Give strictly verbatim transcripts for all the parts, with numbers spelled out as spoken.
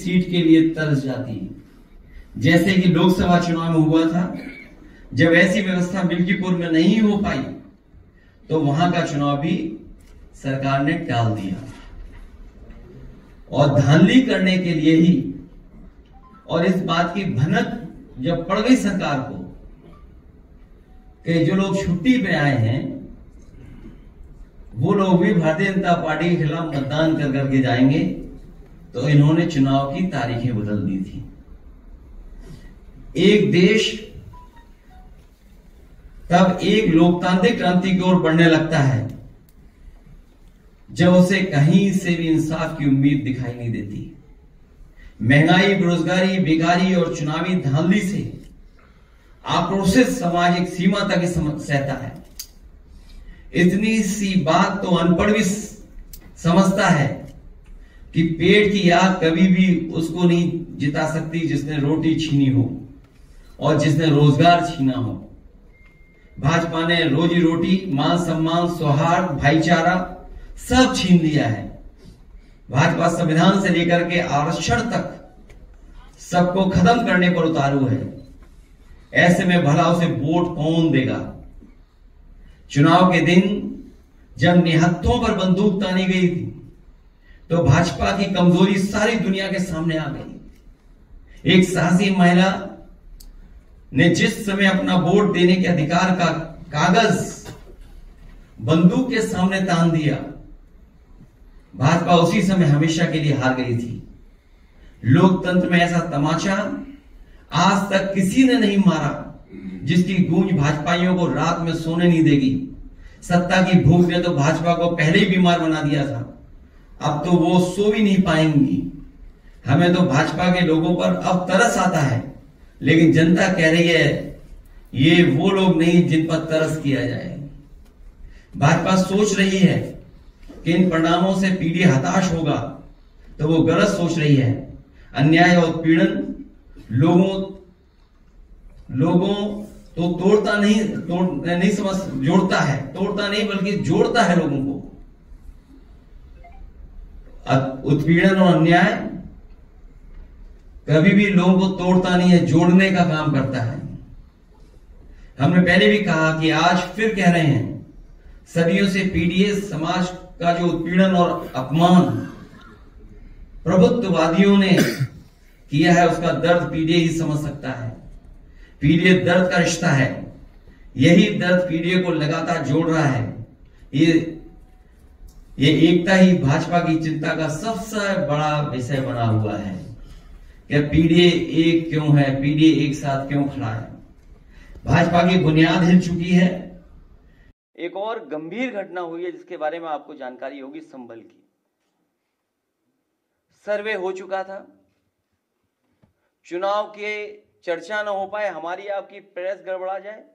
Seat के लिए तरस जाती है, जैसे कि लोकसभा चुनाव में हुआ था। जब ऐसी व्यवस्था मिल्कीपुर में नहीं हो पाई तो वहां का चुनाव भी सरकार ने टाल दिया, और धांधली करने के लिए ही, और इस बात की भनक जब पड़ गई सरकार को कि जो लोग छुट्टी पे आए हैं वो लोग भी भारतीय जनता पार्टी के खिलाफ मतदान कर करके जाएंगे, तो इन्होंने चुनाव की तारीखें बदल दी थी। एक देश तब एक लोकतांत्रिक क्रांति की ओर बढ़ने लगता है जब उसे कहीं से भी इंसाफ की उम्मीद दिखाई नहीं देती। महंगाई, बेरोजगारी, बेकारी और चुनावी धांधली से आक्रोशित समाज एक सीमा तक ही सहता है। इतनी सी बात तो अनपढ़ भी समझता है कि पेट की आग कभी भी उसको नहीं जिता सकती जिसने रोटी छीनी हो और जिसने रोजगार छीना हो। भाजपा ने रोजी रोटी, मान सम्मान, सौहार्द, भाईचारा सब छीन लिया है। भाजपा संविधान से लेकर के आरक्षण तक सबको खत्म करने पर उतारू है। ऐसे में भला उसे वोट कौन देगा? चुनाव के दिन जब निहत्थों पर बंदूक तानी गई थी तो भाजपा की कमजोरी सारी दुनिया के सामने आ गई। एक साहसी महिला ने जिस समय अपना वोट देने के अधिकार का कागज बंदूक के सामने तान दिया, भाजपा उसी समय हमेशा के लिए हार गई थी। लोकतंत्र में ऐसा तमाचा आज तक किसी ने नहीं मारा जिसकी गूंज भाजपाइयों को रात में सोने नहीं देगी। सत्ता की भूख ने तो भाजपा को पहले ही बीमार बना दिया था, अब तो वो सो भी नहीं पाएंगी। हमें तो भाजपा के लोगों पर अब तरस आता है, लेकिन जनता कह रही है ये वो लोग नहीं जिन पर तरस किया जाए। भाजपा सोच रही है कि इन परिणामों से पीढ़ी हताश होगा, तो वो गलत सोच रही है। अन्याय और उत्पीड़न लोगों लोगं तो तोड़ता नहीं तोड़ नहीं समझ जोड़ता है, तोड़ता नहीं बल्कि जोड़ता है लोगों को। उत्पीड़न और अन्याय कभी भी लोगों को तोड़ता नहीं है, जोड़ने का काम करता है। हमने पहले भी कहा कि आज फिर कह रहे हैं, सदियों से पीढ़ी समाज का जो उत्पीड़न और अपमान प्रभुत्ववादियों ने किया है उसका दर्द पीढ़ी ही समझ सकता है। पीढ़ी दर्द का रिश्ता है, यही दर्द पीढ़ी को लगातार जोड़ रहा है। ये ये एकता ही भाजपा की चिंता का सबसे बड़ा विषय बना हुआ है कि पीढ़ी एक क्यों है, पीढ़ी एक साथ क्यों खड़ा है। भाजपा की बुनियाद हिल चुकी है। एक और गंभीर घटना हुई है जिसके बारे में आपको जानकारी होगी। संभल की सर्वे हो चुका था, चुनाव के चर्चा न हो पाए, हमारी आपकी प्रेस गड़बड़ा जाए,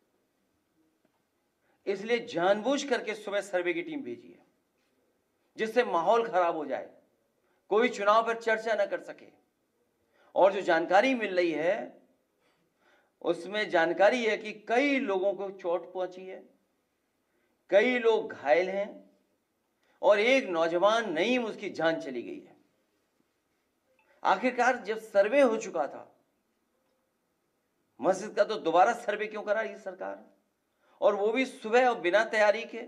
इसलिए जानबूझ करके सुबह सर्वे की टीम भेजी है जिससे माहौल खराब हो जाए, कोई चुनाव पर चर्चा न कर सके। और जो जानकारी मिल रही है उसमें जानकारी है कि कई लोगों को चोट पहुंची है, कई लोग घायल हैं और एक नौजवान नईम उसकी जान चली गई है। आखिरकार जब सर्वे हो चुका था मस्जिद का, तो दोबारा सर्वे क्यों करा रही सरकार, और वो भी सुबह और बिना तैयारी के?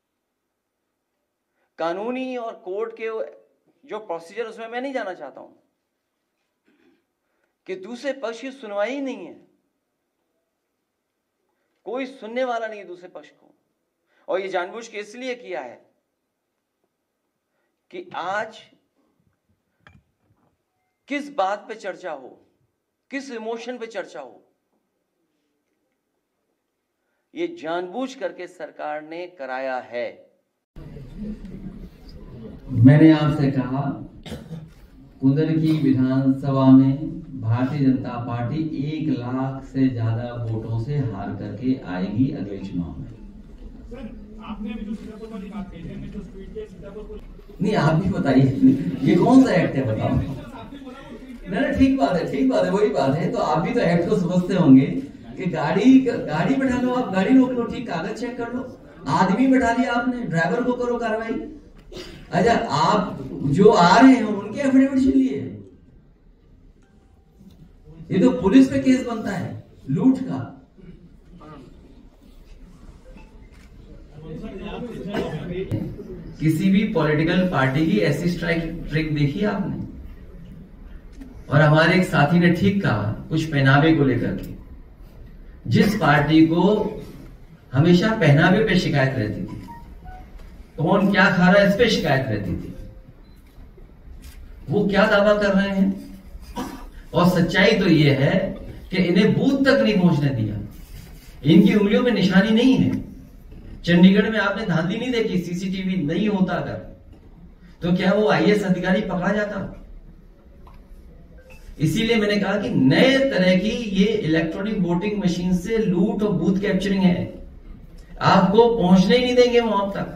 कानूनी और कोर्ट के जो प्रोसीजर उसमें मैं नहीं जाना चाहता हूं कि दूसरे पक्ष की सुनवाई ही नहीं है, कोई सुनने वाला नहीं है दूसरे पक्ष को। और ये जानबूझ के इसलिए किया है कि आज किस बात पे चर्चा हो, किस इमोशन पे चर्चा हो, ये जानबूझ करके सरकार ने कराया है। मैंने आपसे कहा कुंदरकी विधानसभा में भारतीय जनता पार्टी एक लाख से ज्यादा वोटों से हार करके आएगी अगले चुनाव में। आपने भी जो सीतापुर वाली बात कही है, जो स्पीड के सीतापुर को नहीं, आप भी बताइए ये कौन सा एक्ट है, बताओ। नहीं, ठीक बात है, ठीक बात है, वही बात है। तो आप भी तो एक्ट को समझते होंगे कि गाड़ी गाड़ी बैठा लो, आप गाड़ी रोक लो, ठीक, कागज चेक कर लो, आदमी बैठा लिया आपने, ड्राइवर को करो कार्रवाई। अच्छा, आप जो आ रहे हैं उनके एफिडेविट छीन लिए, ये तो पुलिस पे केस बनता है लूट का। किसी भी पॉलिटिकल पार्टी की ऐसी स्ट्राइक ट्रिक देखी आपने? और हमारे एक साथी ने ठीक कहा कुछ पहनावे को लेकर के, जिस पार्टी को हमेशा पहनावे पे शिकायत रहती थी, कौन क्या खा रहा है इस पे शिकायत रहती थी, वो क्या दावा कर रहे हैं? और सच्चाई तो ये है कि इन्हें बूथ तक नहीं पहुंचने दिया। इनकी उंगलियों में निशानी नहीं है। चंडीगढ़ में आपने धांधली नहीं देखी? सीसीटीवी नहीं होता अगर तो क्या वो आईएएस अधिकारी पकड़ा जाता? इसीलिए मैंने कहा कि नए तरह की ये इलेक्ट्रॉनिक वोटिंग मशीन से लूट और बूथ कैप्चरिंग है। आपको पहुंचने ही नहीं देंगे वहां तक।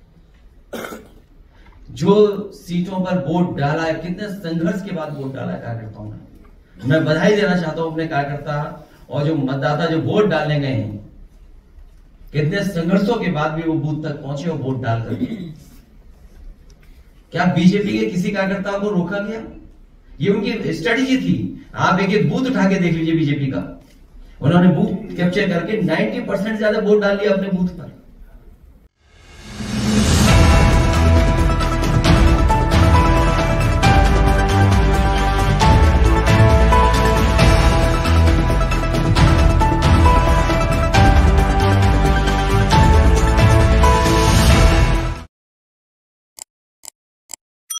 जो सीटों पर वोट डाला है, कितने संघर्ष के बाद वोट डाला है कार्यकर्ताओं ने। मैं बधाई देना चाहता हूं अपने कार्यकर्ता और जो मतदाता जो वोट डालने गए हैं, कितने संघर्षों के बाद भी वो बूथ तक पहुंचे और वोट डाल कर। क्या बीजेपी के किसी कार्यकर्ता को रोका गया? ये उनकी स्ट्रेटेजी थी। आप एक एक बूथ उठा के देख लीजिए बीजेपी का, उन्होंने बूथ कैप्चर करके नब्बे परसेंट ज्यादा वोट डाल लिया अपने बूथ पर।